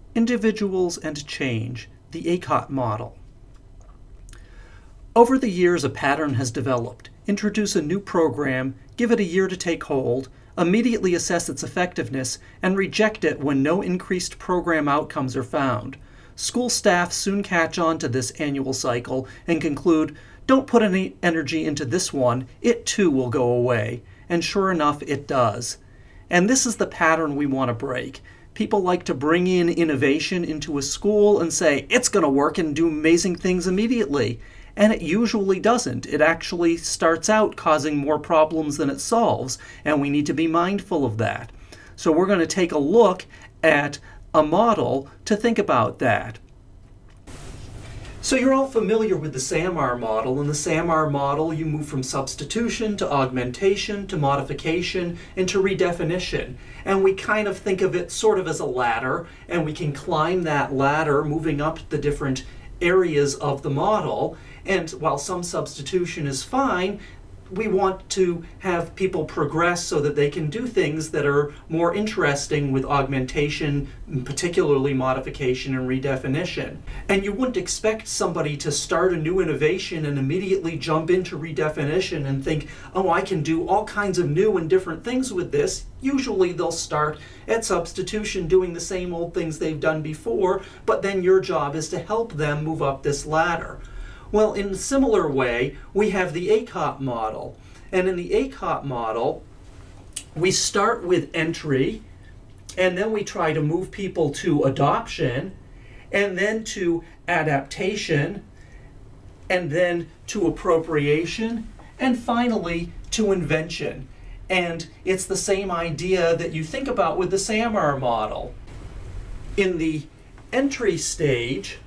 Individuals and Change, the ACOT model. Over the years, a pattern has developed. Introduce a new program, give it a year to take hold, immediately assess its effectiveness, and reject it when no increased program outcomes are found. School staff soon catch on to this annual cycle and conclude, don't put any energy into this one, it too will go away. And sure enough, it does. And this is the pattern we want to break. People like to bring in innovation into a school and say, it's going to work and do amazing things immediately. And it usually doesn't. It actually starts out causing more problems than it solves, and we need to be mindful of that. So we're going to take a look at a model to think about that. So you're all familiar with the SAMR model. In the SAMR model, you move from substitution to augmentation to modification and to redefinition. And we kind of think of it sort of as a ladder, and we can climb that ladder moving up the different areas of the model. And while some substitution is fine, we want to have people progress so that they can do things that are more interesting with augmentation, particularly modification and redefinition. And you wouldn't expect somebody to start a new innovation and immediately jump into redefinition and think, oh, I can do all kinds of new and different things with this. Usually they'll start at substitution doing the same old things they've done before, but then your job is to help them move up this ladder. Well, in a similar way, we have the ACOT model. And in the ACOT model, we start with entry, and then we try to move people to adoption, and then to adaptation, and then to appropriation, and finally to invention. And it's the same idea that you think about with the SAMR model. In the entry stage,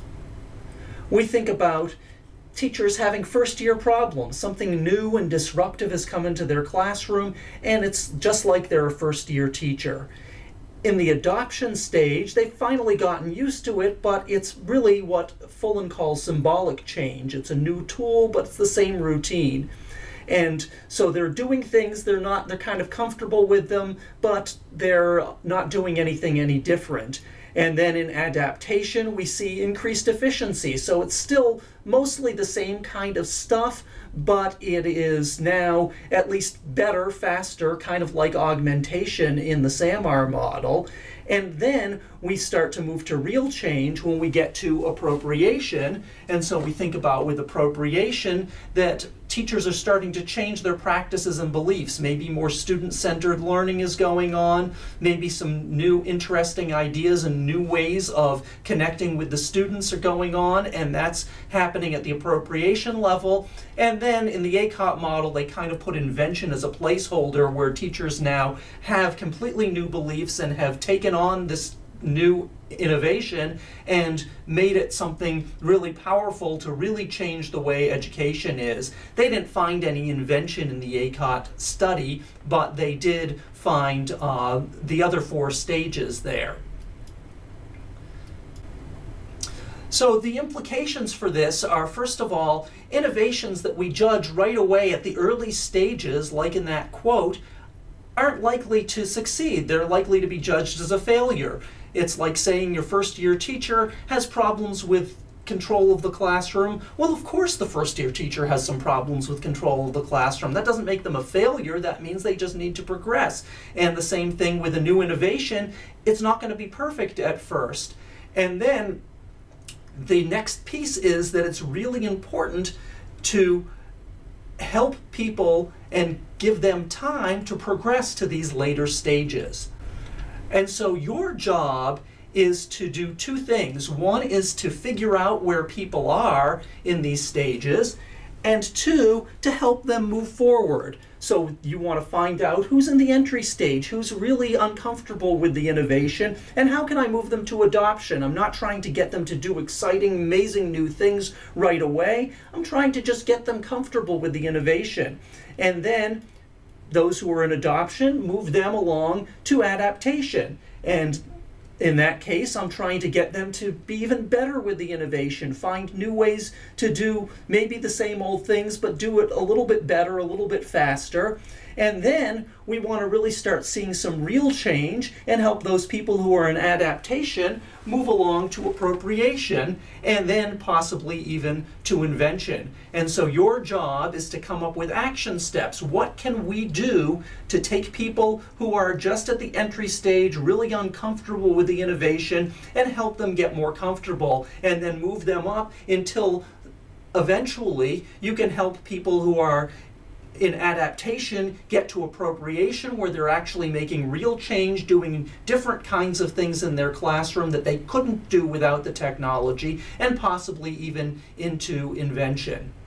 we think about teachers having first-year problems. Something new and disruptive has come into their classroom, and it's just like they're a first-year teacher. In the adoption stage, they've finally gotten used to it, but it's really what Fullen calls symbolic change. It's a new tool, but it's the same routine. And so they're doing things, they're kind of comfortable with them, but they're not doing anything any different. And then in adaptation, we see increased efficiency. So it's still mostly the same kind of stuff, but it is now at least better, faster, kind of like augmentation in the SAMR model. And then we start to move to real change when we get to appropriation. And so we think about with appropriation that teachers are starting to change their practices and beliefs. Maybe more student-centered learning is going on, maybe some new interesting ideas and new ways of connecting with the students are going on, and that's happening at the appropriation level. And then in the ACOT model, they kind of put invention as a placeholder where teachers now have completely new beliefs and have taken on this new innovation and made it something really powerful to really change the way education is. They didn't find any invention in the ACOT study, but they did find the other four stages there. So the implications for this are, first of all, innovations that we judge right away at the early stages, like in that quote, aren't likely to succeed. They're likely to be judged as a failure. It's like saying your first-year teacher has problems with control of the classroom. Well, of course the first-year teacher has some problems with control of the classroom. That doesn't make them a failure. That means they just need to progress. And the same thing with a new innovation. It's not going to be perfect at first. And then the next piece is that it's really important to help people and give them time to progress to these later stages. And so your job is to do two things. One is to figure out where people are in these stages, and two, to help them move forward. So you want to find out who's in the entry stage, who's really uncomfortable with the innovation, and how can I move them to adoption? I'm not trying to get them to do exciting, amazing new things right away. I'm trying to just get them comfortable with the innovation. And then those who are in adoption, move them along to adaptation. And in that case, I'm trying to get them to be even better with the innovation, find new ways to do maybe the same old things, but do it a little bit better, a little bit faster. And then we want to really start seeing some real change and help those people who are in adaptation move along to appropriation and then possibly even to invention. And so your job is to come up with action steps. What can we do to take people who are just at the entry stage, really uncomfortable with the innovation, and help them get more comfortable and then move them up until eventually you can help people who are in adaptation get to appropriation, where they're actually making real change, doing different kinds of things in their classroom that they couldn't do without the technology, and possibly even into invention.